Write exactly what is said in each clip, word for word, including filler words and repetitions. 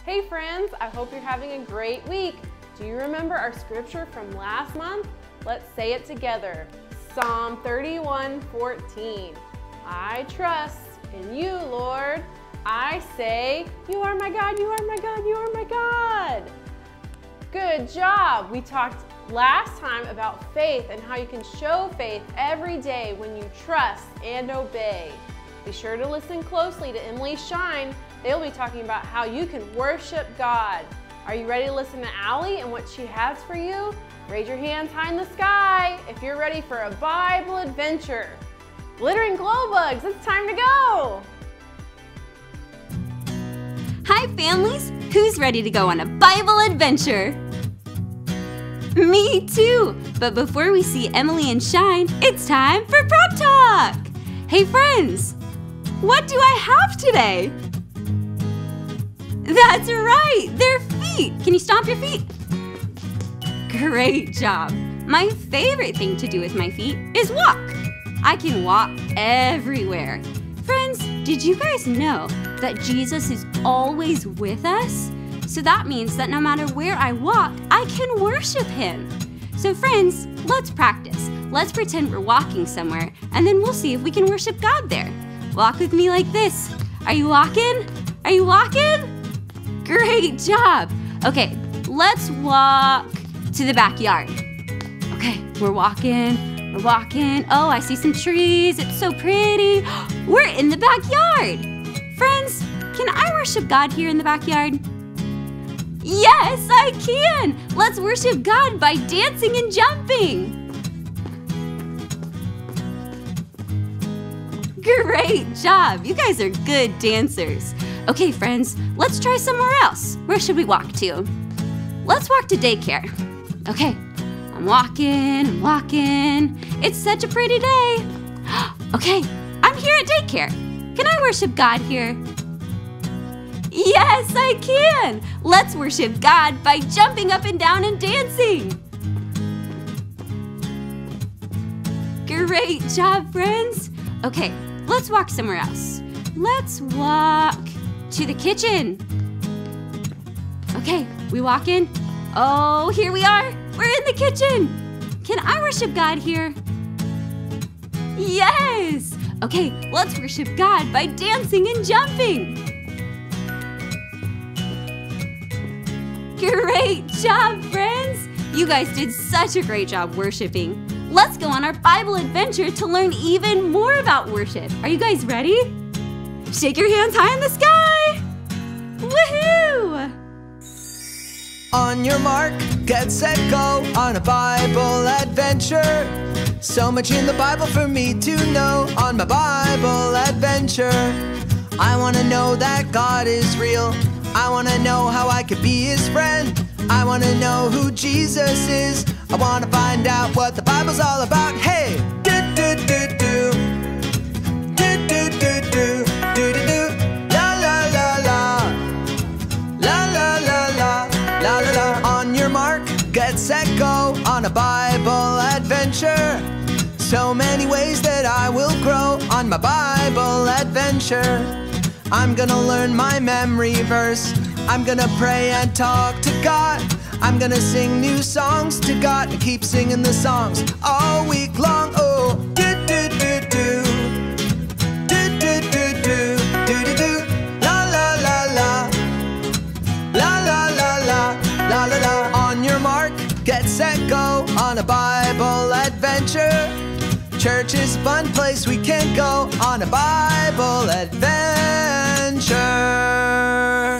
Hey friends, I hope you're having a great week. Do you remember our scripture from last month? Let's say it together. Psalm thirty-one fourteen. I trust in you, Lord. I say, you are my God, you are my God, you are my God. Good job. We talked last time about faith and how you can show faith every day when you trust and obey. Be sure to listen closely to Emily Shine. They'll be talking about how you can worship God. Are you ready to listen to Allie and what she has for you? Raise your hands high in the sky if you're ready for a Bible adventure. Glittering glow bugs, it's time to go! Hi families, who's ready to go on a Bible adventure? Me too, but before we see Emily and Shine, it's time for Prep Talk! Hey friends, what do I have today? That's right, they're feet! Can you stomp your feet? Great job! My favorite thing to do with my feet is walk. I can walk everywhere. Friends, did you guys know that Jesus is always with us? So that means that no matter where I walk, I can worship Him. So friends, let's practice. Let's pretend we're walking somewhere, and then we'll see if we can worship God there. Walk with me like this. Are you walking? Are you walking? Great job. Okay, let's walk to the backyard. Okay, we're walking, we're walking. Oh, I see some trees. It's so pretty. We're in the backyard. Friends, can I worship God here in the backyard? Yes, I can. Let's worship God by dancing and jumping. Great job. You guys are good dancers. Okay, friends, let's try somewhere else. Where should we walk to? Let's walk to daycare. Okay, I'm walking, I'm walking. It's such a pretty day. Okay, I'm here at daycare. Can I worship God here? Yes, I can. Let's worship God by jumping up and down and dancing. Great job, friends. Okay, let's walk somewhere else. Let's walk to the kitchen. Okay, we walk in. Oh, here we are. We're in the kitchen. Can I worship God here? Yes. Okay, let's worship God by dancing and jumping. Great job, friends. You guys did such a great job worshiping. Let's go on our Bible adventure to learn even more about worship. Are you guys ready? Shake your hands high in the sky. Woohoo! On your mark, get set, go on a Bible adventure. So much in the Bible for me to know on my Bible adventure. I want to know that God is real. I want to know how I could be His friend. I want to know who Jesus is. I want to find out what the Bible's all about. Hey! Do do do do. Do do do do. Do do do. La la la la. La la la la. La la la. On your mark, get set, go on a Bible adventure. So many ways that I will grow on my Bible adventure. I'm gonna learn my memory verse. I'm gonna pray and talk to God. I'm gonna sing new songs to God and keep singing the songs all week long. Oh, do do do do. Do do do do. Do do do. La la la la. La la la la. La la la. On your mark, get set, go on a Bible adventure. Church is a fun place we can go on a Bible adventure.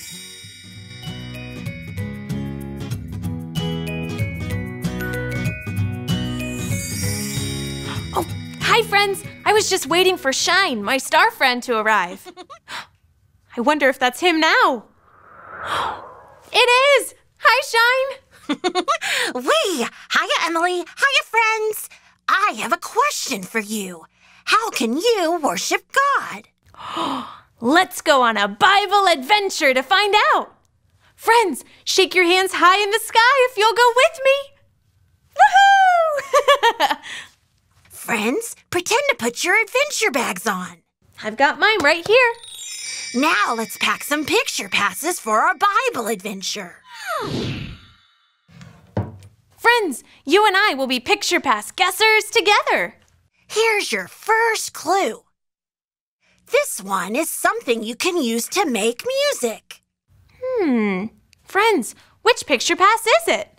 Oh, hi friends. I was just waiting for Shine, my star friend, to arrive. I wonder if that's him now. It is! Hi, Shine! Wee! Hiya, Emily. Hiya, friends. I have a question for you. How can you worship God? Let's go on a Bible adventure to find out. Friends, shake your hands high in the sky if you'll go with me. Woohoo! Friends, pretend to put your adventure bags on. I've got mine right here. Now let's pack some picture passes for our Bible adventure. Friends, you and I will be picture pass guessers together. Here's your first clue. This one is something you can use to make music. Hmm. Friends, which picture pass is it?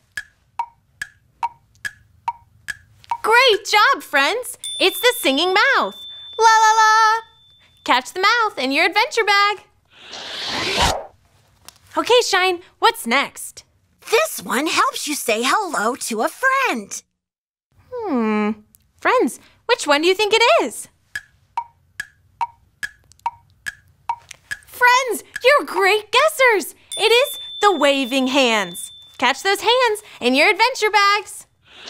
Great job, friends! It's the singing mouth. La la la! Catch the mouth in your adventure bag. Okay, Shine, what's next? This one helps you say hello to a friend. Hmm. Friends, which one do you think it is? Friends, you're great guessers! It is the waving hands. Catch those hands in your adventure bags.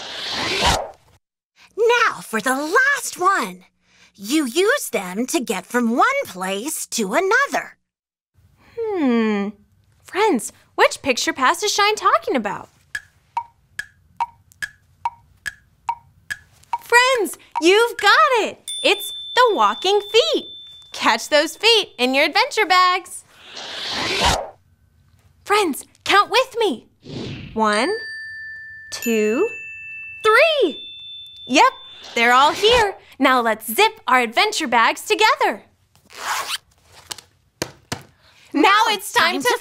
Now for the last one. You use them to get from one place to another. Hmm. Friends, which picture pass is Shine talking about? Friends, you've got it! It's the walking feet. Catch those feet in your adventure bags. Friends, count with me. One, two, three. Yep, they're all here. Now let's zip our adventure bags together. Now it's time, time to, to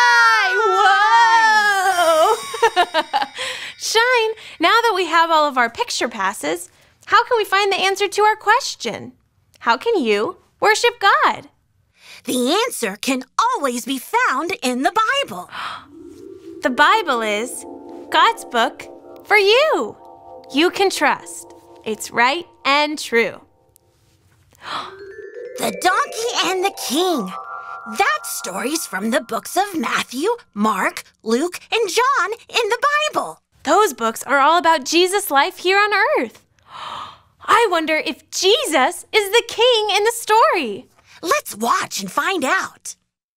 fly! Whoa! Shine, now that we have all of our picture passes, how can we find the answer to our question? How can you worship God? The answer can always be found in the Bible. The Bible is God's book for you. You can trust. It's right and true. The Donkey and the King. That story's from the books of Matthew, Mark, Luke, and John in the Bible. Those books are all about Jesus' life here on earth. I wonder if Jesus is the king in the story. Let's watch and find out.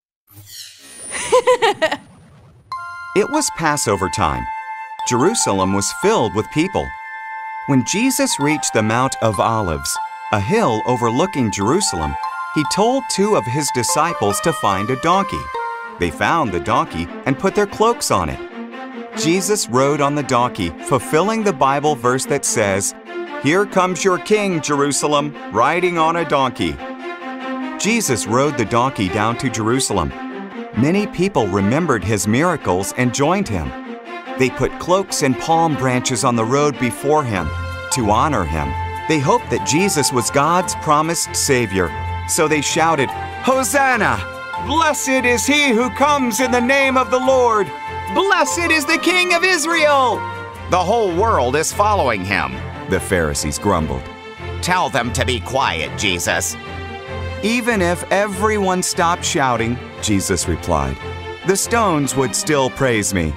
It was Passover time. Jerusalem was filled with people. When Jesus reached the Mount of Olives, a hill overlooking Jerusalem, he told two of his disciples to find a donkey. They found the donkey and put their cloaks on it. Jesus rode on the donkey, fulfilling the Bible verse that says, "Here comes your king, Jerusalem, riding on a donkey." Jesus rode the donkey down to Jerusalem. Many people remembered his miracles and joined him. They put cloaks and palm branches on the road before him to honor him. They hoped that Jesus was God's promised Savior, so they shouted, "Hosanna! Blessed is he who comes in the name of the Lord! Blessed is the King of Israel!" The whole world is following him, the Pharisees grumbled. Tell them to be quiet, Jesus. Even if everyone stopped shouting, Jesus replied, the stones would still praise me.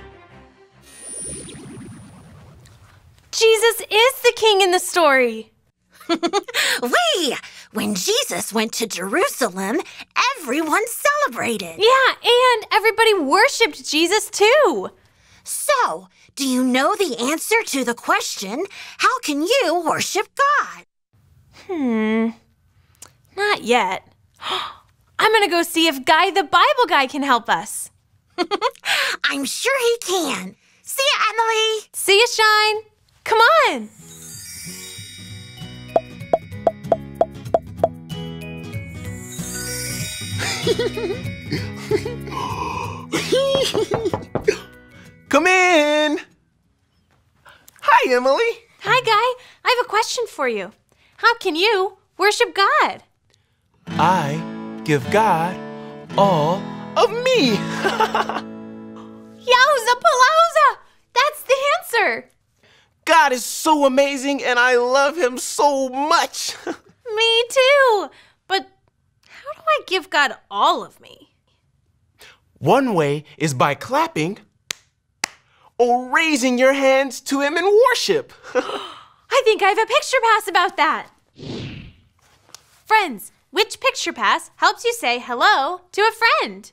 Jesus is the king in the story. Wait! When Jesus went to Jerusalem, everyone celebrated. Yeah, and everybody worshipped Jesus too. So, do you know the answer to the question, how can you worship God? Hmm, not yet. I'm gonna go see if Guy the Bible Guy can help us. I'm sure he can. See ya, Emily. See ya, Shine. Come on. Come in. Hi, Emily. Hi, Guy. I have a question for you. How can you worship God? I give God all of me. Yowza palooza! That's the answer. God is so amazing and I love him so much. Me too. But how do I give God all of me? One way is by clapping or raising your hands to him in worship. I think I have a picture pass about that. Friends, which picture pass helps you say hello to a friend?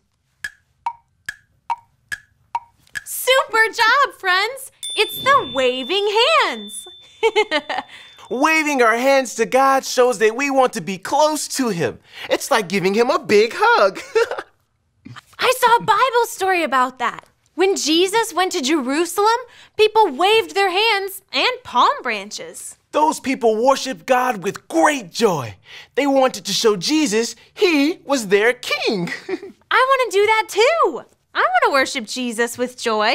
Super job, friends! It's the waving hands. Waving our hands to God shows that we want to be close to Him. It's like giving Him a big hug. I saw a Bible story about that. When Jesus went to Jerusalem, people waved their hands and palm branches. Those people worshiped God with great joy. They wanted to show Jesus He was their king. I want to do that too. I want to worship Jesus with joy.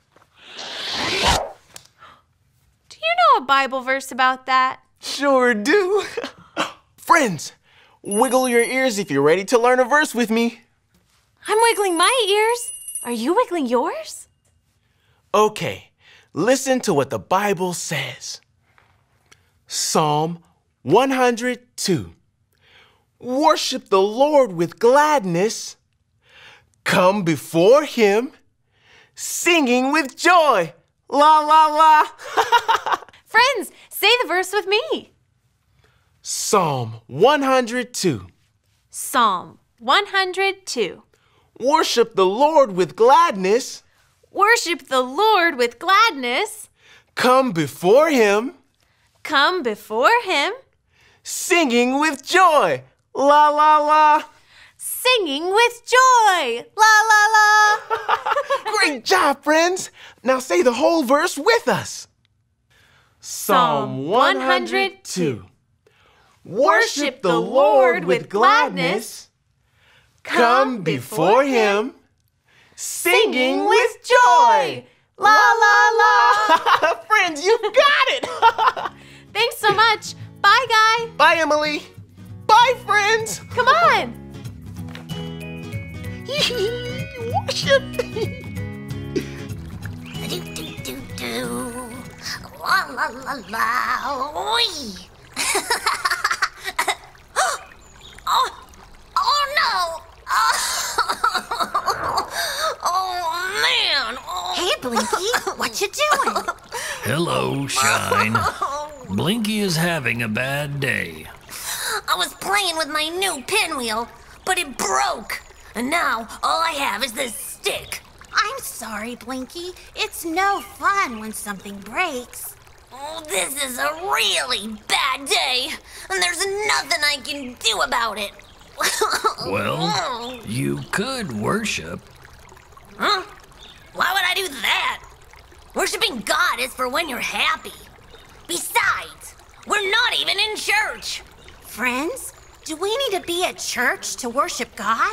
Do you know a Bible verse about that? Sure do. Friends, wiggle your ears if you're ready to learn a verse with me. I'm wiggling my ears. Are you wiggling yours? Okay, listen to what the Bible says. Psalm one hundred two. Worship the Lord with gladness. Come before Him, singing with joy. La, la, la. Friends, say the verse with me. Psalm one hundred two. Psalm one hundred two. Worship the Lord with gladness. Worship the Lord with gladness. Come before Him, Come before Him, singing with joy. La, la, la. singing with joy. La, la, la. Great job, friends. Now say the whole verse with us. Psalm one hundred two. Worship the Lord with gladness. Come before Him, singing with joy. La, la, la. Friends, you got it. Thanks so much. Bye, Guy. Bye, Emily. Bye, friends. Come on. Worship. Do, do, do, do. La, la, la, la. Oi. oh, oh, no. Oh, man. Oh. Hey, Blinky. What you doing? Hello, Shine. Blinky is having a bad day. I was playing with my new pinwheel, but it broke. And now all I have is this stick. I'm sorry, Blinky. It's no fun when something breaks. Oh, this is a really bad day, and there's nothing I can do about it. Well, you could worship. Huh? Why would I do that? Worshipping God is for when you're happy. Besides, we're not even in church. Friends, do we need to be at church to worship God?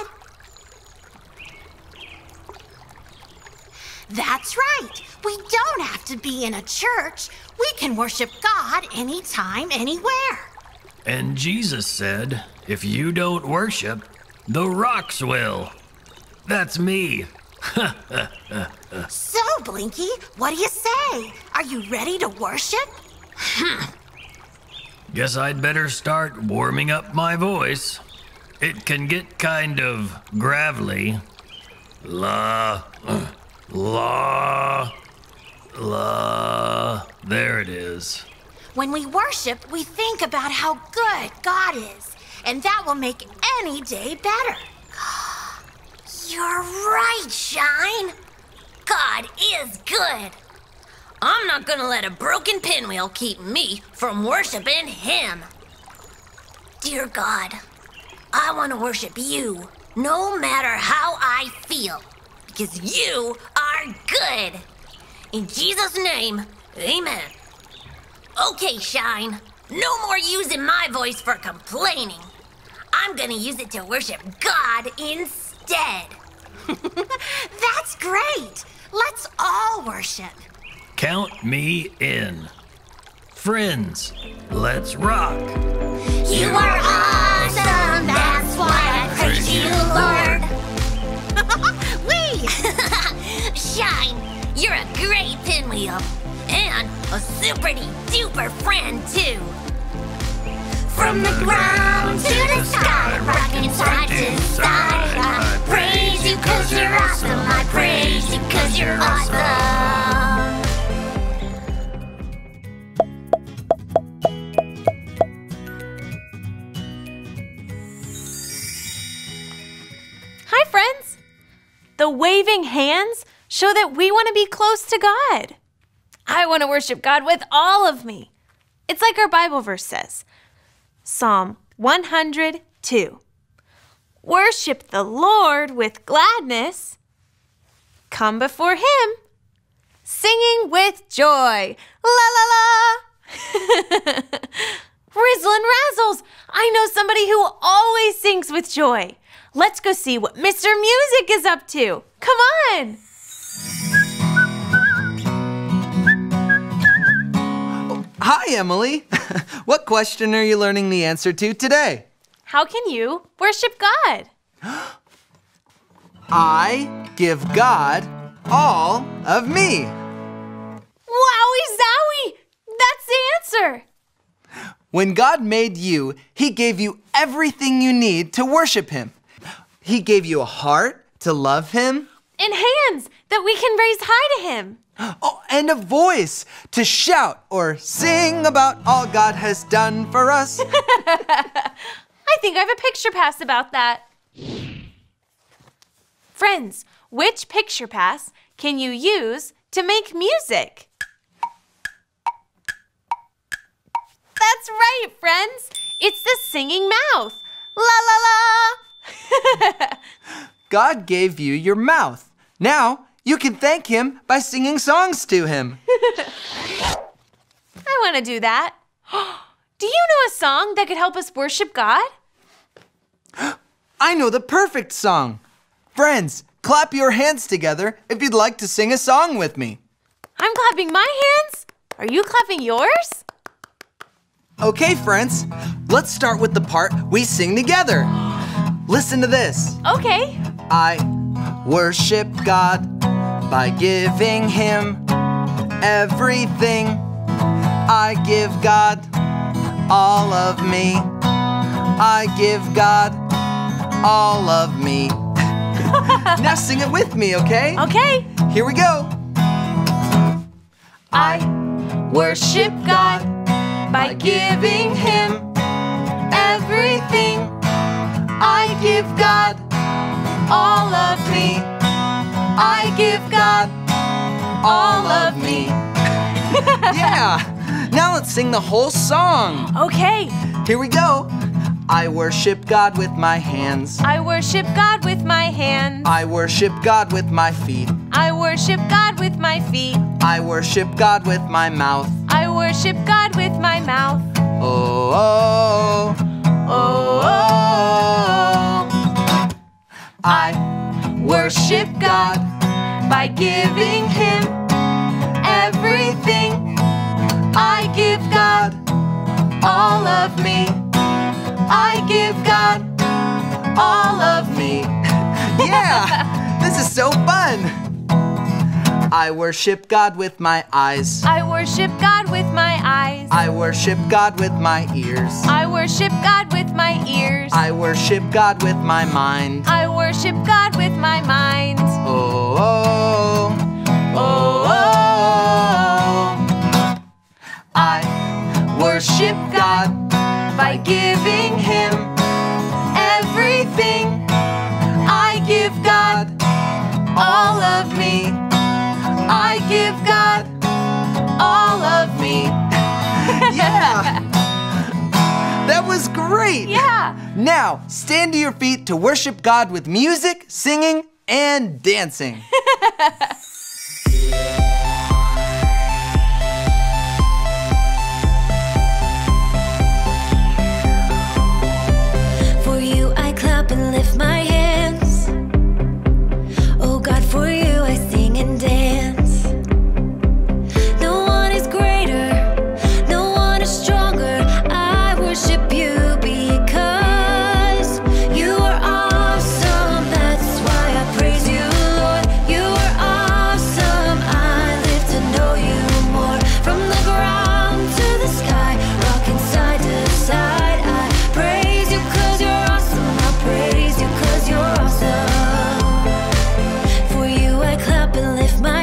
That's right. We don't have to be in a church. We can worship God anytime, anywhere. And Jesus said, if you don't worship, the rocks will. That's me. So, Blinky, what do you say? Are you ready to worship? Guess I'd better start warming up my voice. It can get kind of gravelly. La, la, la. There it is. When we worship, we think about how good God is, and that will make any day better. You're right, Shine. God is good. I'm not gonna let a broken pinwheel keep me from worshiping Him. Dear God, I want to worship You no matter how I feel, because You are good. In Jesus' name, amen. Okay, Shine, no more using my voice for complaining. I'm gonna use it to worship God instead. That's great. Let's all worship. Count me in. Friends, let's rock. You are awesome, that's why I praise you, Lord. Wee! Shine, you're a great pinwheel. And a super-duper friend, too. From the ground to the sky, rocking side to side. I praise you cause you're awesome. I praise you cause you're awesome. Hi, friends. The waving hands show that we want to be close to God. I want to worship God with all of me. It's like our Bible verse says. Psalm one hundred two. Worship the Lord with gladness. Come before him, singing with joy. La la la. Rizzle and Razzles, I know somebody who always sings with joy. Let's go see what Mister Music is up to. Come on. Hi, Emily. What question are you learning the answer to today? How can you worship God? I give God all of me. Wowie zowie! That's the answer. When God made you, he gave you everything you need to worship him. He gave you a heart to love him. And hands that we can raise high to him. Oh, and a voice to shout or sing about all God has done for us. I think I have a picture pass about that. Friends, which picture pass can you use to make music? That's right, friends. It's the singing mouth. La la la. God gave you your mouth. Now you can thank him by singing songs to him. I want to do that. Do you know a song that could help us worship God? I know the perfect song. Friends, clap your hands together if you'd like to sing a song with me. I'm clapping my hands. Are you clapping yours? Okay, friends, let's start with the part we sing together. Listen to this. Okay. I worship God by giving him everything. I give God all of me. I give God all of me. Now sing it with me, okay? Okay. Here we go. I worship God by giving him everything. I give God all of me. I give God all of me. Yeah. Now let's sing the whole song. Okay. Here we go. I worship God with my hands. I worship God with my hands. I worship God with my feet. I worship God with my feet. I worship God with my mouth. I worship God with my mouth. Oh, oh, Oh, oh, oh. I worship God by giving him everything. I give God all of me. I give God all of me. Yeah, this is so fun. I worship God with my eyes. I worship God with my eyes. I worship God with my ears. I worship God with my ears. I worship God with my mind. I worship God with my mind. Oh, oh, Oh, oh, oh. I worship God by giving him everything. I give God all of me. I give God all of me. yeah. That was great. Yeah. Now, stand to your feet to worship God with music, singing, and dancing. For you I clap and lift my hands. Oh God, for you I sing and dance. No one is greater, no one is stronger. I worship you because you are awesome. That's why I praise you, Lord. You are awesome. I live to know you more. From the ground to the sky, rocking side to side. I praise you 'cause you're awesome. I praise you 'cause you're awesome. For you I clap and lift my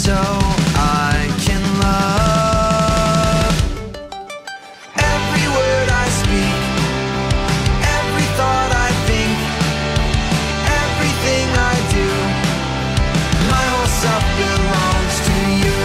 so I can love. Every word I speak, every thought I think, everything I do, my whole self belongs to you.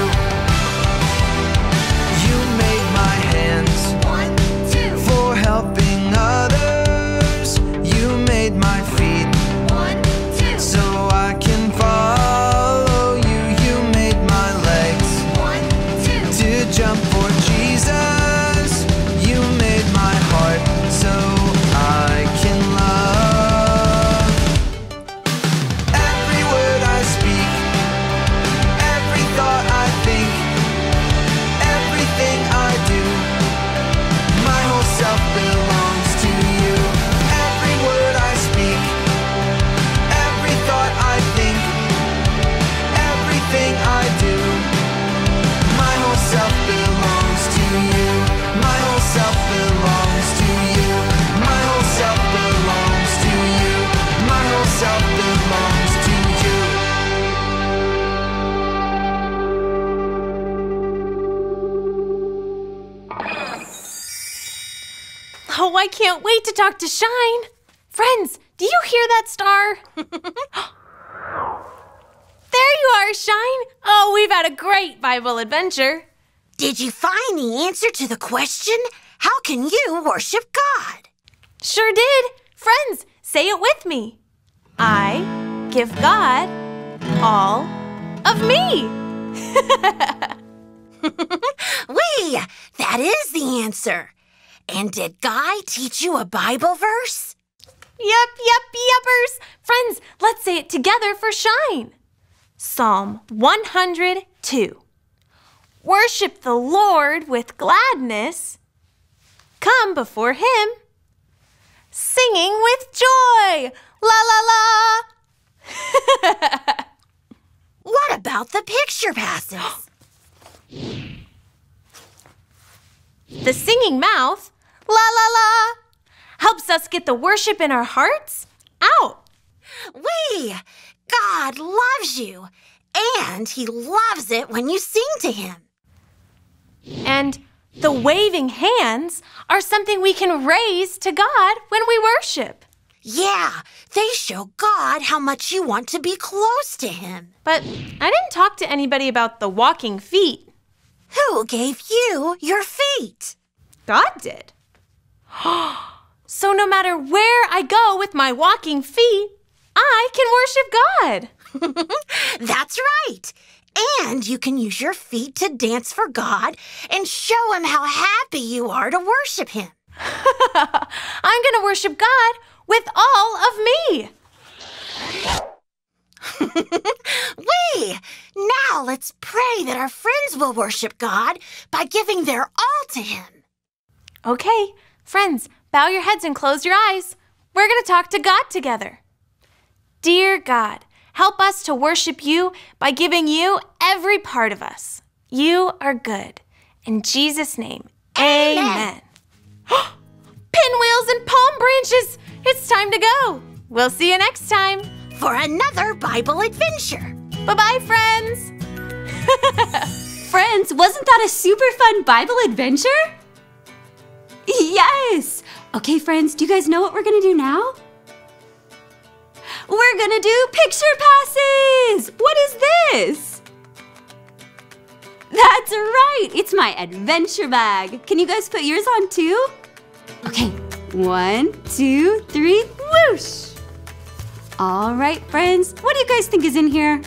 You made my hands One, two, for helping others. You made my feet one, two, so I can follow you. You made my legs one, two, to jump for Jesus. You made my heart so I can love. Every word I speak, every thought I think, everything I do, my whole self belongs to you. Every word I speak, every thought I think, everything I do, my whole self belongs to you. My whole self belongs to you. My whole self belongs to you. My whole self belongs to you. Oh, I can't wait to talk to Shine. Friends, do you hear that star? There you are, Shine. Oh, we've had a great Bible adventure. Did you find the answer to the question, how can you worship God? Sure did. Friends, say it with me. I give God all of me. Wee, that is the answer. And did Guy teach you a Bible verse? Yep, yep, yuppers. Friends, let's say it together for Shine. Psalm one hundred two. Worship the Lord with gladness. Come before him, singing with joy. La la la. What about the picture passes? The singing mouth, la la la, helps us get the worship in our hearts out. Wee, God loves you, and he loves it when you sing to him. And the waving hands are something we can raise to God when we worship. Yeah, they show God how much you want to be close to him. But I didn't talk to anybody about the walking feet. Who gave you your feet? God did. So no matter where I go with my walking feet, I can worship God. That's right. And you can use your feet to dance for God and show him how happy you are to worship him. I'm going to worship God with all of me. Wee! Now let's pray that our friends will worship God by giving their all to him. Okay, friends, bow your heads and close your eyes. We're going to talk to God together. Dear God, help us to worship you by giving you every part of us. You are good. In Jesus' name, amen. amen. Pinwheels and palm branches. It's time to go. We'll see you next time. For another Bible adventure. Bye-bye, friends. Friends, wasn't that a super fun Bible adventure? Yes! Okay, friends, do you guys know what we're gonna do now? We're gonna do picture passes! What is this? That's right, it's my adventure bag. Can you guys put yours on too? Okay, one, two, three, whoosh! All right, friends, what do you guys think is in here?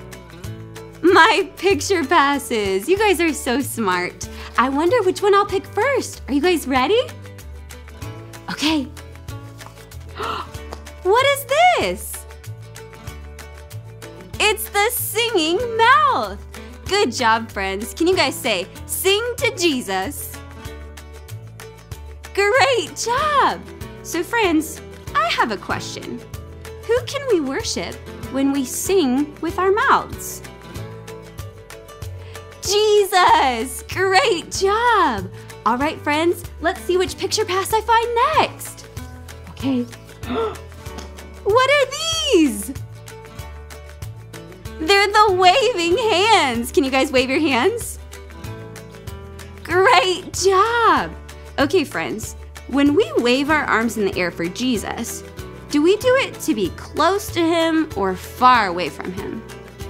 My picture passes. You guys are so smart. I wonder which one I'll pick first. Are you guys ready? Okay. What is this? It's the singing mouth. Good job, friends. Can you guys say, sing to Jesus? Great job. So, friends, I have a question. Who can we worship when we sing with our mouths? Jesus! Great job! All right, friends, let's see which picture pass I find next. Okay. What are these? They're the waving hands. hands. Can you guys wave your hands? Great job. Okay, friends, when we wave our arms in the air for Jesus, do we do it to be close to him or far away from him?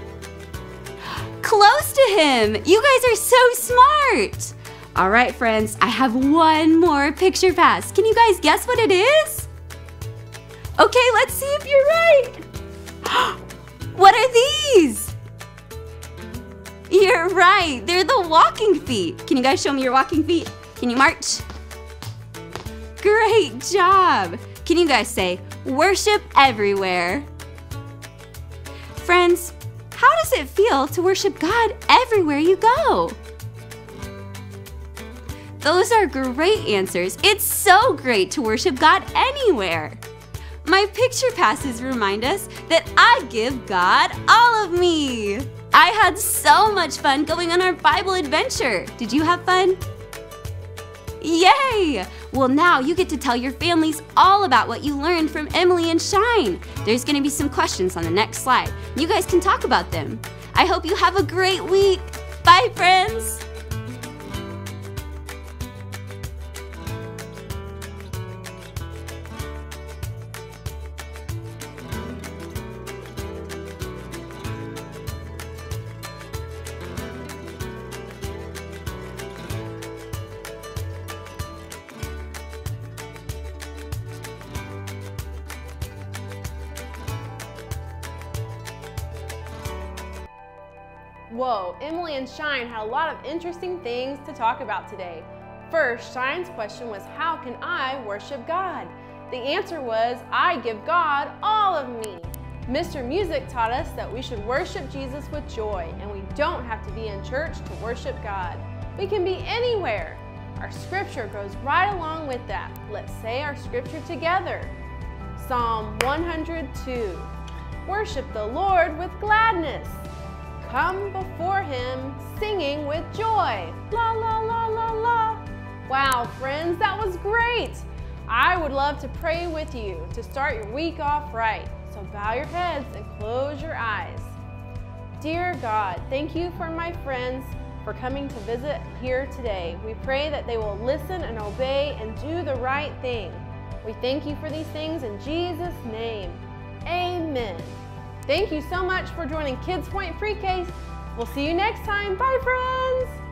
Close to him. You guys are so smart. All right, friends, I have one more picture pass. Can you guys guess what it is? Okay, let's see if you're right. What are these? You're right. They're the walking feet. Can you guys show me your walking feet? Can you march? Great job. Can you guys say, worship everywhere? Friends, how does it feel to worship God everywhere you go? Those are great answers. It's so great to worship God anywhere. My picture passes remind us that I give God all of me. I had so much fun going on our Bible adventure. Did you have fun? Yay! Well, now you get to tell your families all about what you learned from Emily and Shine. There's going to be some questions on the next slide. You guys can talk about them. I hope you have a great week. Bye, friends. Whoa, Emily and Shine had a lot of interesting things to talk about today. First, Shine's question was, how can I worship God? The answer was, I give God all of me. Mister Music taught us that we should worship Jesus with joy, and we don't have to be in church to worship God. We can be anywhere. Our scripture goes right along with that. Let's say our scripture together. Psalm one hundred two. Worship the Lord with gladness. Come before him singing with joy. La la la la la. Wow, friends, that was great. I would love to pray with you to start your week off right. So bow your heads and close your eyes. Dear God, thank you for my friends for coming to visit here today. We pray that they will listen and obey and do the right thing. We thank you for these things in Jesus' name. Amen. Thank you so much for joining KidsPoint Pre-K. We'll see you next time. Bye, friends.